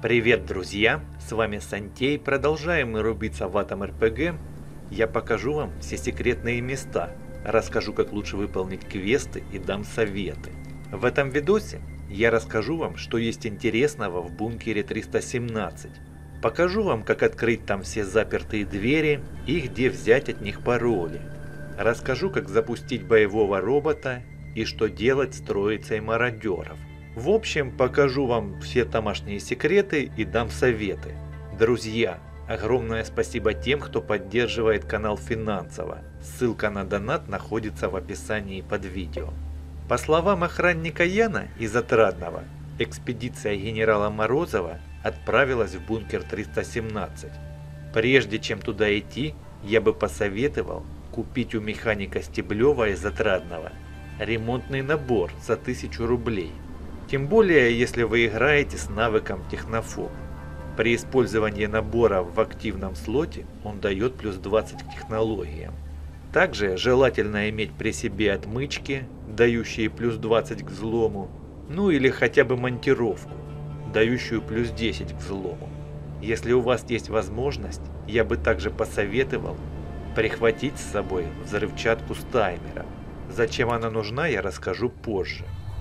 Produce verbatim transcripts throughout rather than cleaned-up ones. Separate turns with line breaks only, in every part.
Привет, друзья! С вами Сантей. Продолжаем мы рубиться в Atom эр пи джи. Я покажу вам все секретные места, расскажу, как лучше выполнить квесты и дам советы. В этом видосе я расскажу вам, что есть интересного в бункере триста семнадцать. Покажу вам, как открыть там все запертые двери и где взять от них пароли. Расскажу, как запустить боевого робота и что делать с троицей мародеров. В общем, покажу вам все тамошние секреты и дам советы. Друзья, огромное спасибо тем, кто поддерживает канал финансово. Ссылка на донат находится в описании под видео. По словам охранника Яна из Отрадного, экспедиция генерала Морозова отправилась в бункер триста семнадцать. Прежде чем туда идти, я бы посоветовал купить у механика Стеблева из Отрадного ремонтный набор за тысячу рублей. Тем более, если вы играете с навыком Технофоб. При использовании набора в активном слоте он дает плюс двадцать к технологиям. Также желательно иметь при себе отмычки, дающие плюс двадцать к взлому, ну или хотя бы монтировку, дающую плюс десять к взлому. Если у вас есть возможность, я бы также посоветовал прихватить с собой взрывчатку с таймером. Зачем она нужна, я расскажу позже.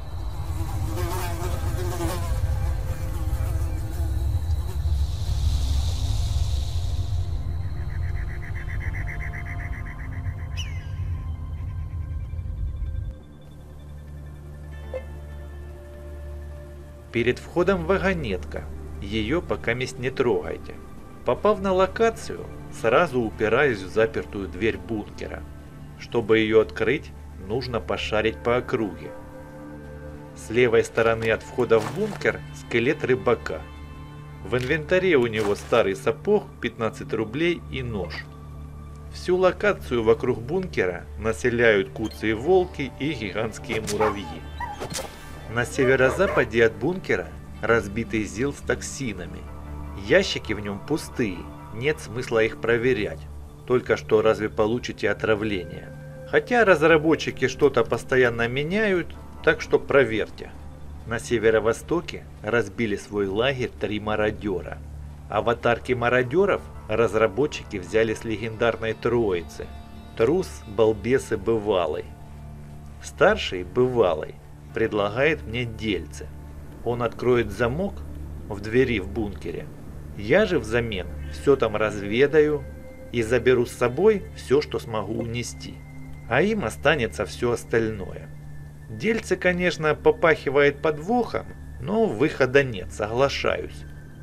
Перед входом вагонетка, ее пока мест не трогайте. Попав на локацию, сразу упираюсь в запертую дверь бункера. Чтобы ее открыть, нужно пошарить по округе. С левой стороны от входа в бункер скелет рыбака. В инвентаре у него старый сапог, пятнадцать рублей и нож. Всю локацию вокруг бункера населяют куцые волки и гигантские муравьи. На северо-западе от бункера разбитый ЗИЛ с токсинами. Ящики в нем пустые, нет смысла их проверять. Только что разве получите отравление. Хотя разработчики что-то постоянно меняют, так что проверьте. На северо-востоке разбили свой лагерь три мародера. Аватарки мародеров разработчики взяли с легендарной троицы. Трус, балбес и бывалый. Старший, бывалый, предлагает мне дельце. Он откроет замок в двери в бункере. Я же взамен все там разведаю и заберу с собой все, что смогу унести. А им останется все остальное. Дельце, конечно, попахивает подвохом, но выхода нет, соглашаюсь.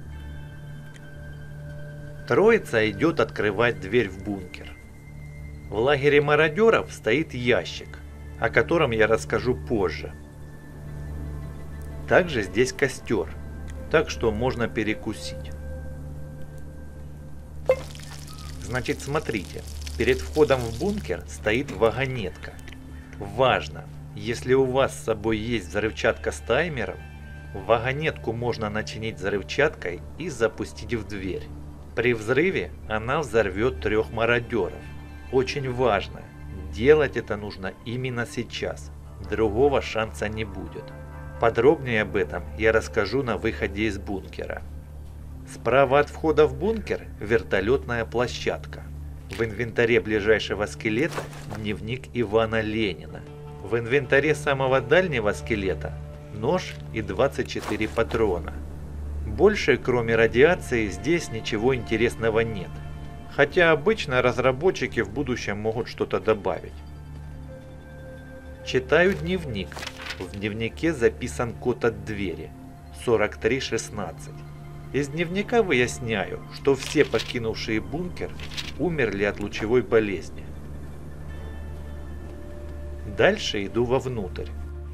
Троица идет открывать дверь в бункер. В лагере мародеров стоит ящик, о котором я расскажу позже. Также здесь костер, так что можно перекусить. Значит, смотрите, перед входом в бункер стоит вагонетка. Важно, если у вас с собой есть взрывчатка с таймером, вагонетку можно начинить взрывчаткой и запустить в дверь. При взрыве она взорвет трех мародеров. Очень важно, делать это нужно именно сейчас, другого шанса не будет. Подробнее об этом я расскажу на выходе из бункера. Справа от входа в бункер вертолетная площадка. В инвентаре ближайшего скелета дневник Ивана Ленина. В инвентаре самого дальнего скелета нож и двадцать четыре патрона. Больше, кроме радиации, здесь ничего интересного нет. Хотя обычно разработчики в будущем могут что-то добавить. Читаю дневник. В дневнике записан код от двери сорок три шестнадцать. Из дневника выясняю, что все покинувшие бункер умерли от лучевой болезни. Дальше иду вовнутрь.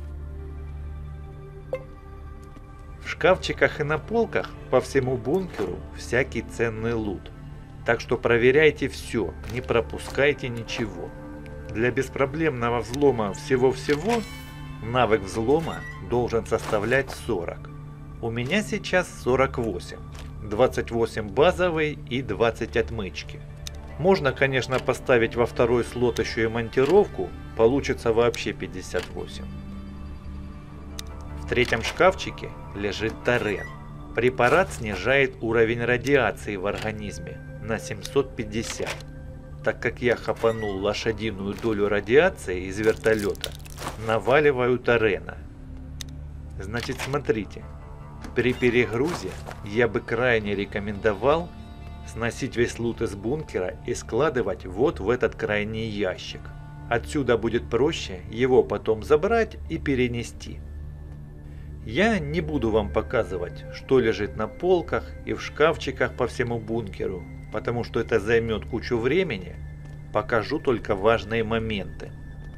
В шкафчиках и на полках по всему бункеру всякий ценный лут. Так что проверяйте все, не пропускайте ничего. Для беспроблемного взлома всего-всего навык взлома должен составлять сорок. У меня сейчас сорок восемь. двадцать восемь базовый и двадцать отмычки. Можно, конечно, поставить во второй слот еще и монтировку, получится вообще пятьдесят восемь. В третьем шкафчике лежит Торрен. Препарат снижает уровень радиации в организме на семьсот пятьдесят. Так как я хапанул лошадиную долю радиации из вертолета, наваливаю Торена. Значит, смотрите, при перегрузе я бы крайне рекомендовал сносить весь лут из бункера и складывать вот в этот крайний ящик. Отсюда будет проще его потом забрать и перенести. Я не буду вам показывать, что лежит на полках и в шкафчиках по всему бункеру, потому что это займет кучу времени. Покажу только важные моменты.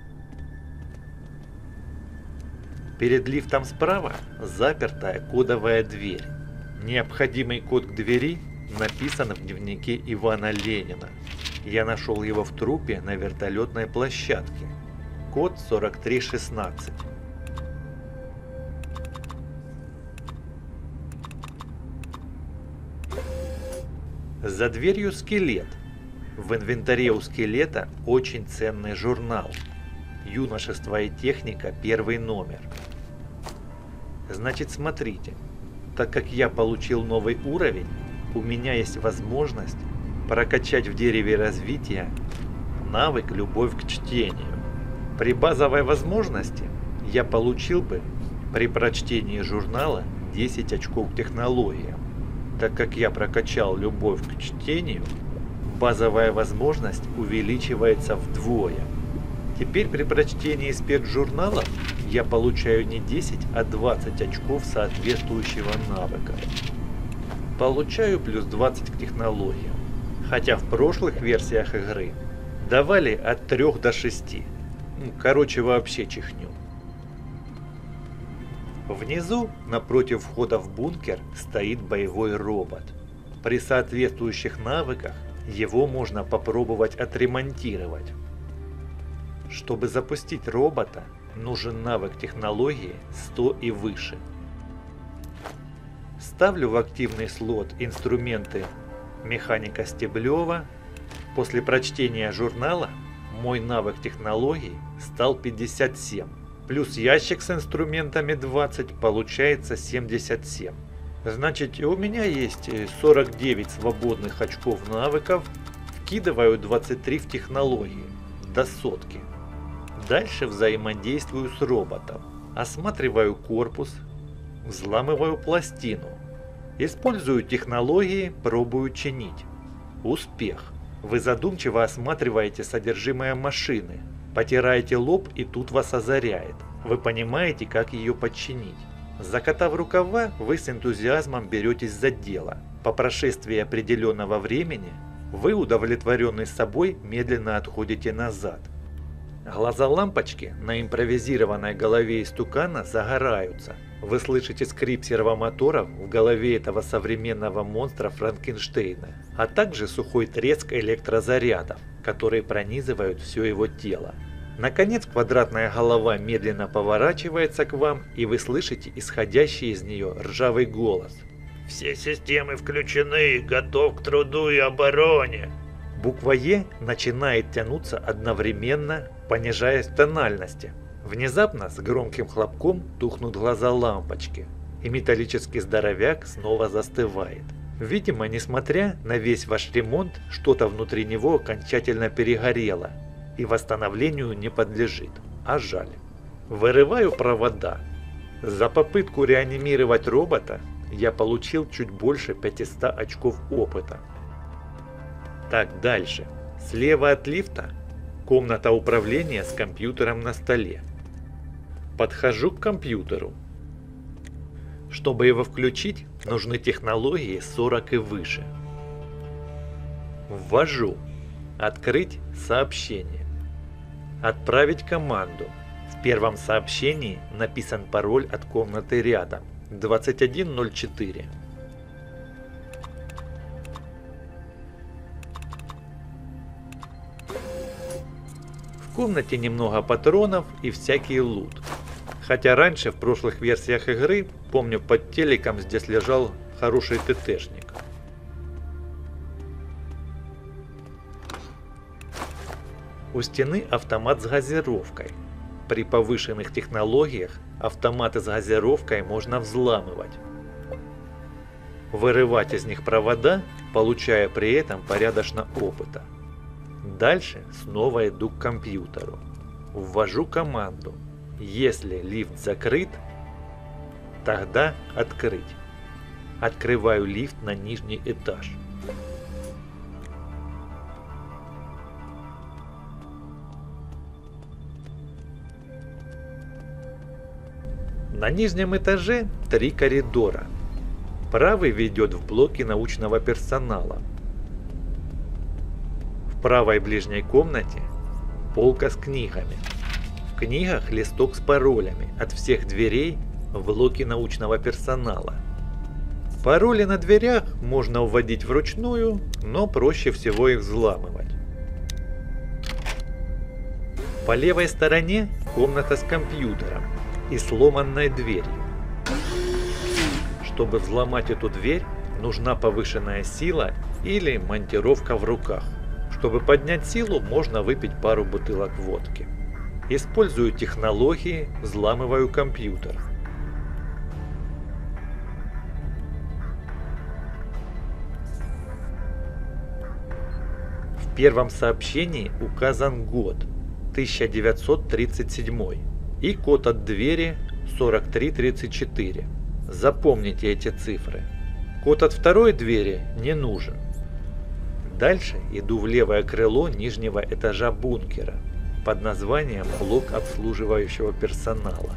Перед лифтом справа запертая кодовая дверь. Необходимый код к двери написан в дневнике Ивана Ленина. Я нашел его в трупе на вертолетной площадке. Код сорок три шестнадцать. За дверью скелет. В инвентаре у скелета очень ценный журнал. Юношество и техника, первый номер. Значит, смотрите. Так как я получил новый уровень, у меня есть возможность прокачать в дереве развития навык «Любовь к чтению». При базовой возможности я получил бы при прочтении журнала десять очков к технологиям. Так как я прокачал любовь к чтению, базовая возможность увеличивается вдвое. Теперь при прочтении спецжурналов я получаю не десять, а двадцать очков соответствующего навыка. Получаю плюс двадцать к технологиям. Хотя в прошлых версиях игры давали от трёх до шести. Короче, вообще чихню. Внизу, напротив входа в бункер, стоит боевой робот. При соответствующих навыках его можно попробовать отремонтировать. Чтобы запустить робота, нужен навык технологии сто и выше. Ставлю в активный слот инструменты механика Стеблева. После прочтения журнала мой навык технологий стал пятьдесят семь. Плюс ящик с инструментами двадцать, получается семьдесят семь. Значит, у меня есть сорок девять свободных очков навыков. Вкидываю двадцать три в технологии, до сотки. Дальше взаимодействую с роботом. Осматриваю корпус, взламываю пластину. Использую технологии, пробую чинить. Успех. Вы задумчиво осматриваете содержимое машины. Потираете лоб, и тут вас озаряет. Вы понимаете, как ее подчинить. Закатав рукава, вы с энтузиазмом беретесь за дело. По прошествии определенного времени вы, удовлетворенный собой, медленно отходите назад. Глаза лампочки на импровизированной голове истукана загораются. Вы слышите скрип сервомоторов в голове этого современного монстра Франкенштейна, а также сухой треск электрозарядов, которые пронизывают все его тело. Наконец, квадратная голова медленно поворачивается к вам, и вы слышите исходящий из нее ржавый голос. «Все системы включены, готов к труду и обороне!» Буква «Е» начинает тянуться одновременно, понижаясь в тональности. Внезапно с громким хлопком тухнут глаза лампочки, и металлический здоровяк снова застывает. Видимо, несмотря на весь ваш ремонт, что-то внутри него окончательно перегорело и восстановлению не подлежит. А жаль. Вырываю провода. За попытку реанимировать робота я получил чуть больше пятисот очков опыта. Так, дальше. Слева от лифта комната управления с компьютером на столе. Подхожу к компьютеру. Чтобы его включить, нужны технологии сорок и выше. Ввожу. Открыть сообщение. Отправить команду. В первом сообщении написан пароль от комнаты рядом. двадцать один ноль четыре. В комнате немного патронов и всякий лут. Хотя раньше в прошлых версиях игры, помню, под телеком здесь лежал хороший ТТшник. У стены автомат с газировкой. При повышенных технологиях автоматы с газировкой можно взламывать. вырывать из них провода, получая при этом порядочно опыта. Дальше снова иду к компьютеру. Ввожу команду. Если лифт закрыт, тогда открыть. Открываю лифт на нижний этаж. На нижнем этаже три коридора. Правый ведет в блоки научного персонала. В правой ближней комнате полка с книгами. В книгах листок с паролями от всех дверей в блоки научного персонала. Пароли на дверях можно вводить вручную, но проще всего их взламывать. По левой стороне комната с компьютером и сломанной дверью. Чтобы взломать эту дверь, нужна повышенная сила или монтировка в руках. Чтобы поднять силу, можно выпить пару бутылок водки. Использую технологии, взламываю компьютер. В первом сообщении указан год тысяча девятьсот тридцать седьмой и код от двери сорок три тридцать четыре. Запомните эти цифры. Код от второй двери не нужен. Дальше иду в левое крыло нижнего этажа бункера под названием блок обслуживающего персонала.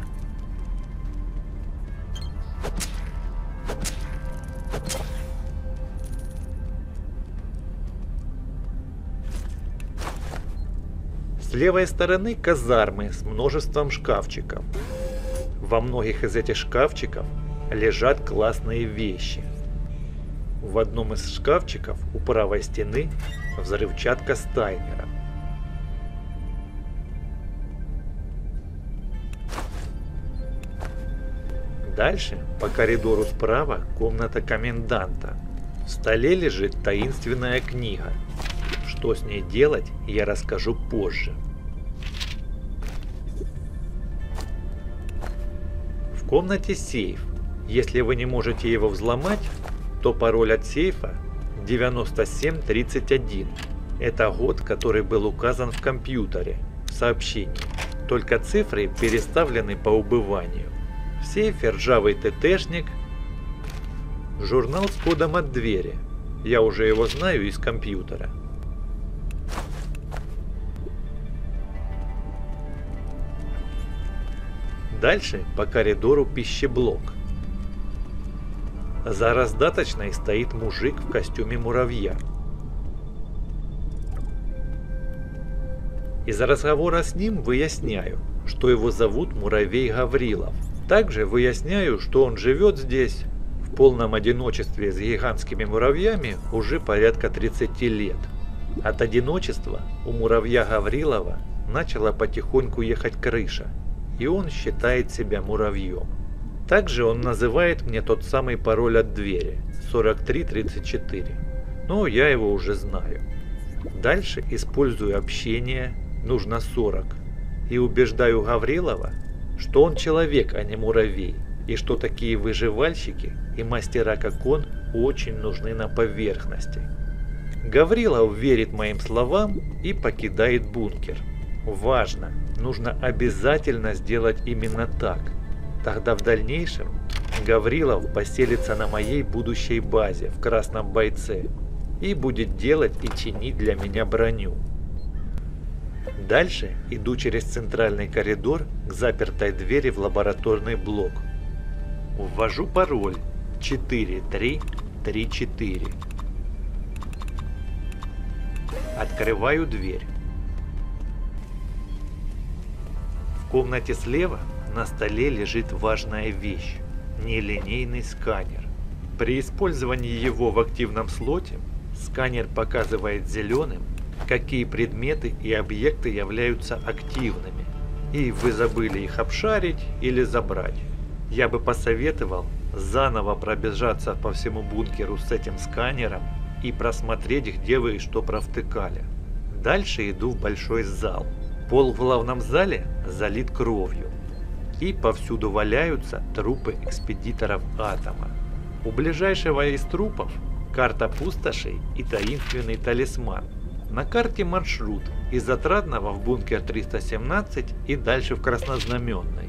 С левой стороны казармы с множеством шкафчиков. Во многих из этих шкафчиков лежат классные вещи. В одном из шкафчиков у правой стены взрывчатка с таймером. Дальше по коридору справа комната коменданта. В столе лежит таинственная книга. Что с ней делать, я расскажу позже. В комнате сейф. Если вы не можете его взломать, то пароль от сейфа девяносто семь тридцать один. Это год, который был указан в компьютере, в сообщении. Только цифры переставлены по убыванию. В сейфе ржавый ТТшник, журнал с кодом от двери. Я уже его знаю из компьютера. Дальше по коридору пищеблок. За раздаточной стоит мужик в костюме муравья. Из разговора с ним выясняю, что его зовут Муравей Гаврилов. Также выясняю, что он живет здесь в полном одиночестве с гигантскими муравьями уже порядка тридцати лет. От одиночества у Муравья Гаврилова начала потихоньку ехать крыша, и он считает себя муравьем. Также он называет мне тот самый пароль от двери сорок три тридцать четыре, но я его уже знаю. Дальше использую общение, нужно сорок, и убеждаю Гаврилова, что он человек, а не муравей, и что такие выживальщики и мастера, как он, очень нужны на поверхности. Гаврилов верит моим словам и покидает бункер. Важно, нужно обязательно сделать именно так. Тогда в дальнейшем Гаврилов поселится на моей будущей базе в Красном Бойце и будет делать и чинить для меня броню. Дальше иду через центральный коридор к запертой двери в лабораторный блок. Ввожу пароль четыре три три четыре. Открываю дверь. В комнате слева на столе лежит важная вещь – нелинейный сканер. При использовании его в активном слоте сканер показывает зеленым, какие предметы и объекты являются активными, и вы забыли их обшарить или забрать. Я бы посоветовал заново пробежаться по всему бункеру с этим сканером и просмотреть, где вы и что провтыкали. Дальше иду в большой зал. Пол в главном зале залит кровью, и повсюду валяются трупы экспедиторов Атома. У ближайшего из трупов карта пустошей и таинственный талисман. На карте маршрут из Отрадного в бункер триста семнадцать и дальше в Краснознаменный.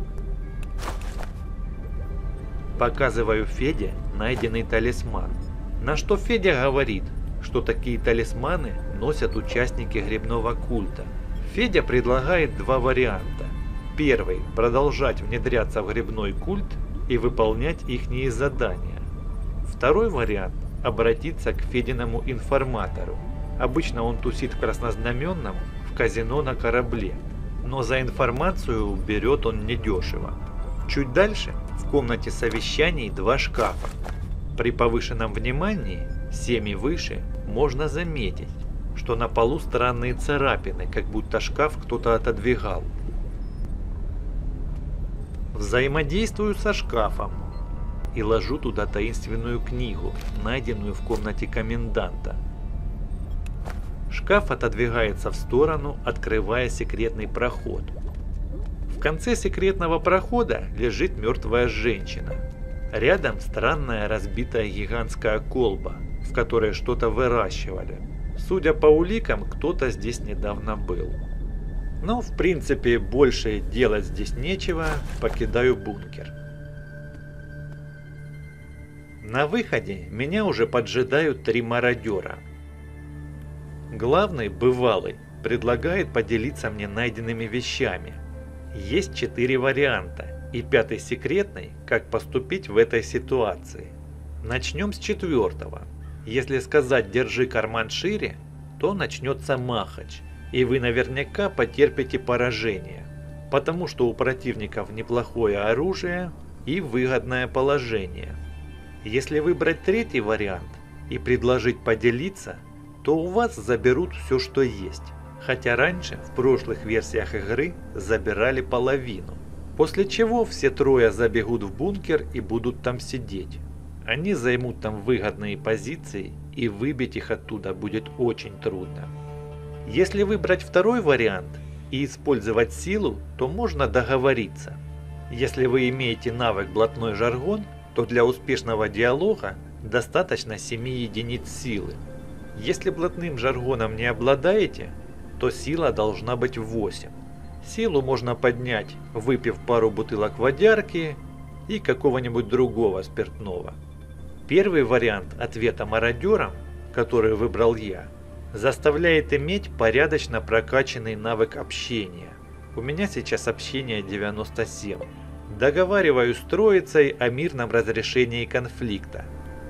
Показываю Феде найденный талисман, на что Федя говорит, что такие талисманы носят участники грибного культа. Федя предлагает два варианта. Первый – продолжать внедряться в грибной культ и выполнять ихние задания. Второй вариант – обратиться к Фединому информатору. Обычно он тусит в Краснознаменном в казино на корабле, но за информацию берет он недешево. Чуть дальше в комнате совещаний два шкафа. При повышенном внимании, семь и выше, можно заметить, что на полу странные царапины, как будто шкаф кто-то отодвигал. Взаимодействую со шкафом и ложу туда таинственную книгу, найденную в комнате коменданта. Шкаф отодвигается в сторону, открывая секретный проход. В конце секретного прохода лежит мертвая женщина. Рядом странная разбитая гигантская колба, в которой что-то выращивали. Судя по уликам, кто-то здесь недавно был. Но в принципе больше делать здесь нечего, покидаю бункер. На выходе меня уже поджидают три мародера. Главный, бывалый, предлагает поделиться мне найденными вещами. Есть четыре варианта, и пятый секретный, как поступить в этой ситуации. Начнем с четвертого. Если сказать «держи карман шире», то начнется махач, и вы наверняка потерпите поражение, потому что у противников неплохое оружие и выгодное положение. Если выбрать третий вариант и предложить поделиться, то у вас заберут все, что есть, хотя раньше в прошлых версиях игры забирали половину, после чего все трое забегут в бункер и будут там сидеть. Они займут там выгодные позиции, и выбить их оттуда будет очень трудно. Если выбрать второй вариант и использовать силу, то можно договориться. Если вы имеете навык блатной жаргон, то для успешного диалога достаточно семи единиц силы. Если блатным жаргоном не обладаете, то сила должна быть восемь. Силу можно поднять, выпив пару бутылок водярки и какого-нибудь другого спиртного. Первый вариант ответа мародерам, который выбрал я, заставляет иметь порядочно прокачанный навык общения. У меня сейчас общение девяносто семь. Договариваюсь с троицей о мирном разрешении конфликта.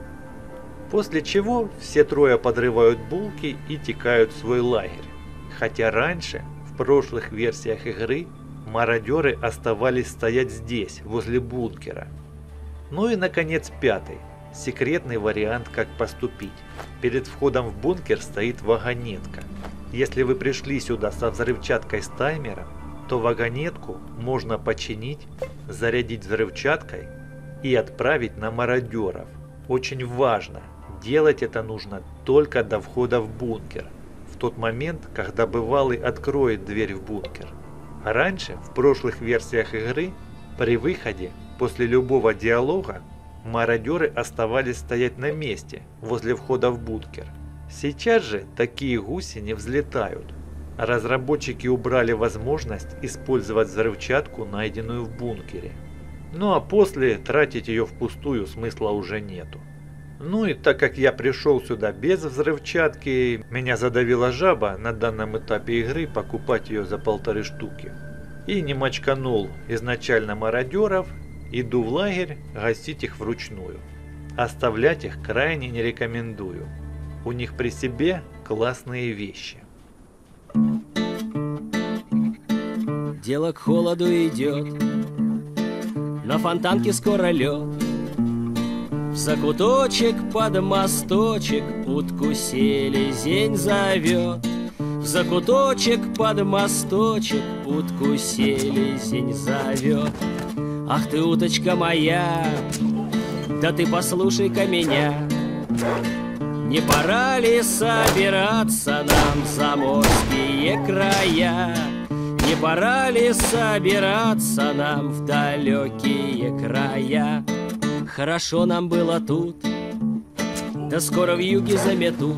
После чего все трое подрывают булки и текают в свой лагерь. Хотя раньше, в прошлых версиях игры, мародеры оставались стоять здесь, возле бункера. Ну и наконец пятый. Секретный вариант, как поступить. Перед входом в бункер стоит вагонетка. Если вы пришли сюда со взрывчаткой с таймером, то вагонетку можно починить, зарядить взрывчаткой и отправить на мародеров. Очень важно, делать это нужно только до входа в бункер, в тот момент, когда бывалый откроет дверь в бункер. А раньше, в прошлых версиях игры, при выходе, после любого диалога, мародеры оставались стоять на месте, возле входа в бункер. Сейчас же такие гуси не взлетают. Разработчики убрали возможность использовать взрывчатку, найденную в бункере. Ну а после тратить ее впустую смысла уже нету. Ну и так как я пришел сюда без взрывчатки, меня задавила жаба на данном этапе игры покупать ее за полторы штуки. И не мочканул изначально мародеров, иду в лагерь гасить их вручную. Оставлять их крайне не рекомендую. У них при себе классные вещи.
Дело к холоду идет, на фонтанке скоро лед. В закуточек под мосточек утку селезень зовет. В закуточек под мосточек утку селезень зовет. Ах ты, уточка моя, да ты послушай-ка меня. Не пора ли собираться нам в заморские края? Не пора ли собираться нам в далекие края? хорошо нам было тут, да скоро в юге заметут.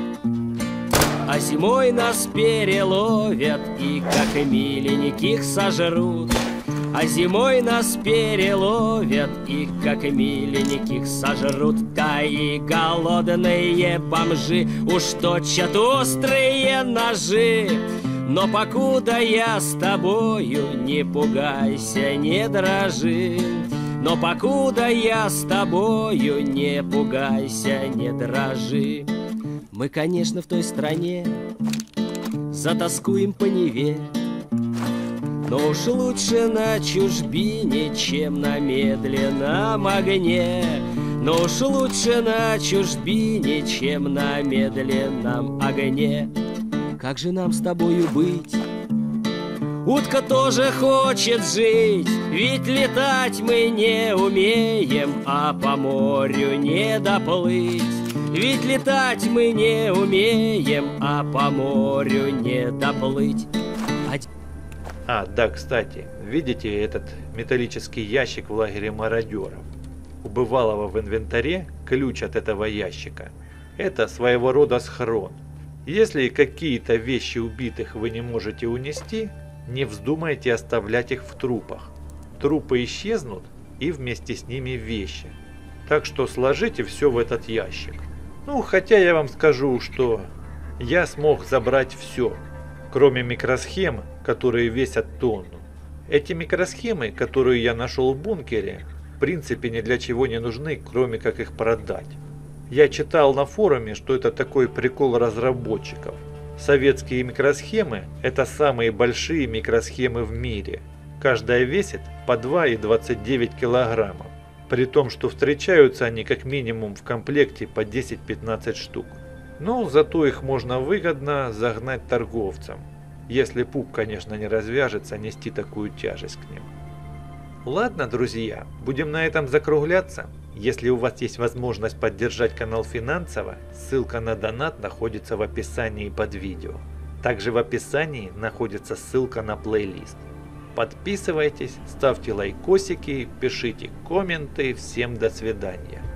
А зимой нас переловят и как миленьких сожрут. А зимой нас переловят и как миленьких сожрут. Да и голодные бомжи уж точат острые ножи. Но покуда я с тобою, не пугайся, не дрожи. Но покуда я с тобою, не пугайся, не дрожи. Мы, конечно, в той стране затоскуем по Неве, но уж лучше на чужбине, чем на медленном огне. Но уж лучше на чужбине, чем на медленном огне. Как же нам с тобою быть? Утка тоже хочет жить, ведь летать мы не умеем, а по морю не доплыть. Ведь летать мы не умеем, а по морю не доплыть.
А, да, кстати, видите этот металлический ящик в лагере мародеров? У бывалого в инвентаре ключ от этого ящика. Это своего рода схрон. Если какие-то вещи убитых вы не можете унести, не вздумайте оставлять их в трупах. Трупы исчезнут и вместе с ними вещи. Так что сложите все в этот ящик. Ну, хотя я вам скажу, что я смог забрать все, кроме микросхем, которые весят тонну. Эти микросхемы, которые я нашел в бункере, в принципе ни для чего не нужны, кроме как их продать. Я читал на форуме, что это такой прикол разработчиков. Советские микросхемы – это самые большие микросхемы в мире. Каждая весит по два и двадцать девять килограммов. При том, что встречаются они как минимум в комплекте по десять-пятнадцать штук. Но зато их можно выгодно загнать торговцам. Если пуп, конечно, не развяжется нести такую тяжесть к ним. Ладно, друзья, будем на этом закругляться. Если у вас есть возможность поддержать канал финансово, ссылка на донат находится в описании под видео. Также в описании находится ссылка на плейлист. Подписывайтесь, ставьте лайкосики, пишите комменты. Всем до свидания.